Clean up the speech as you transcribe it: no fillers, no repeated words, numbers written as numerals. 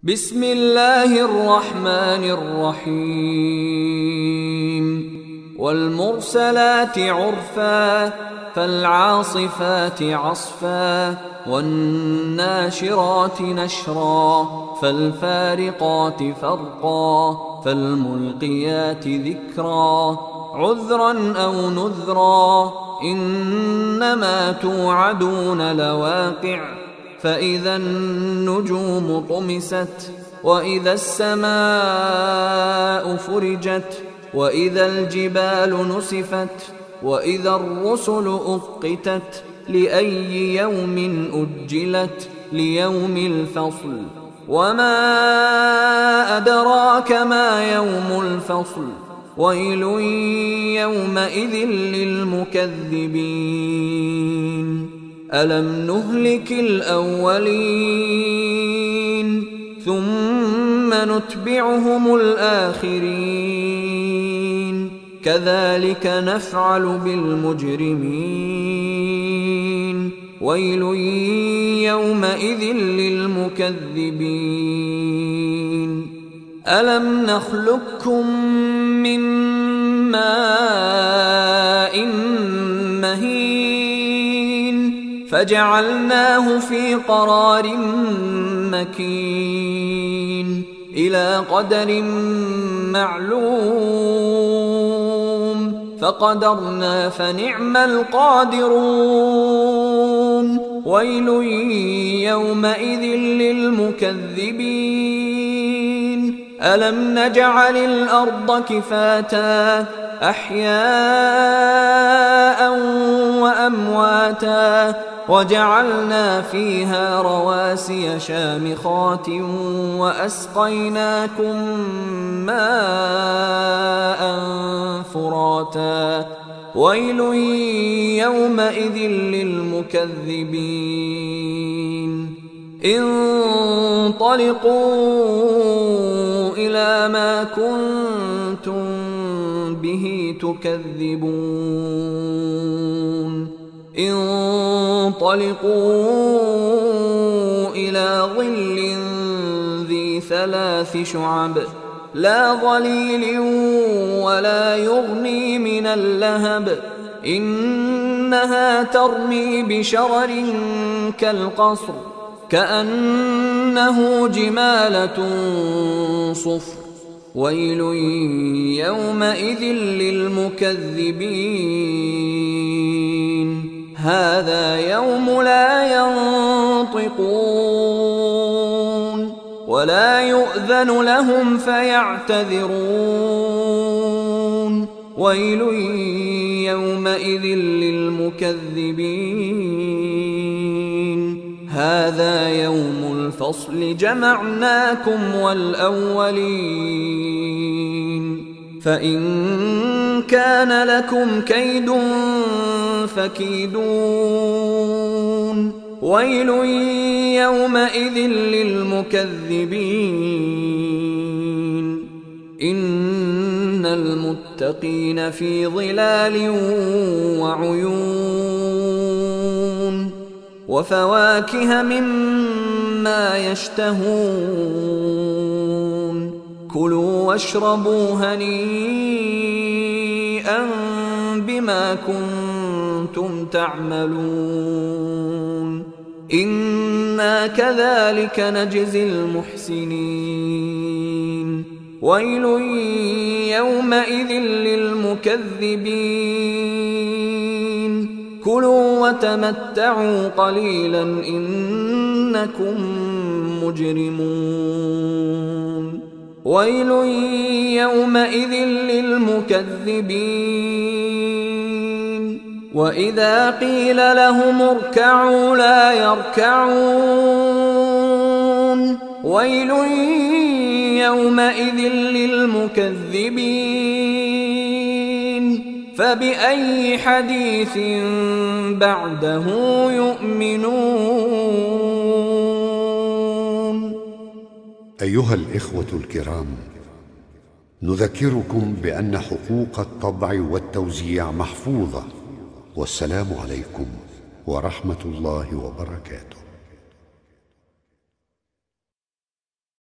بسم الله الرحمن الرحيم والمرسلات عرفا فالعاصفات عصفا والناشرات نشرا فالفارقات فرقا فالملقيات ذكرا عذرا أو نذرا إنما توعدون لواقع فإذا النجوم طمست وإذا السماء فرجت وإذا الجبال نسفت وإذا الرسل أقتت لأي يوم أجلت ليوم الفصل وما أدراك ما يوم الفصل ويل يومئذ للمكذبين ألم نهلك الأولين ثم نتبعهم الآخرين كذلك نفعل بالمجرمين ويل يومئذ للمكذبين ألم نخلقكم من ماء مهين فجعلناه في قرار مكين إلى قدر معلوم فقدرنا فنعم القادرون ويل يومئذ للمكذبين ألم نجعل الأرض كفاتا أحياء وأمواتا وجعلنا فيها رواسي شامخات وأسقيناكم ماء فراتا ويل يومئذ للمكذبين انطلقوا إلى ما كنتم به تكذبون انطلقوا إلى ظل ذي 3 شعب لا ظليل ولا يغني من اللهب إنها ترمي بشرر كالقصر كأنه جمالة صفر ويل يومئذ للمكذبين هذا يوم لا ينطقون ولا يؤذن لهم فيعتذرون ويل يومئذ للمكذبين هذا يوم الفصل جمعناكم والأولين فإن كان لكم كيد فكيدون ويل يومئذ للمكذبين إن المتقين في ظلال وعيون وفواكه مما يشتهون كلوا واشربوا هنيئا بما كنتم تعملون إنا كذلك نجزي المحسنين ويل يومئذ للمكذبين كلوا وتمتعوا قليلا إنكم مجرمون ويل يومئذ للمكذبين وإذا قيل لهم اركعوا لا يركعون ويل يومئذ للمكذبين فبأي حديث بعده يؤمنون أيها الإخوة الكرام، نذكركم بأن حقوق الطبع والتوزيع محفوظة، والسلام عليكم ورحمة الله وبركاته.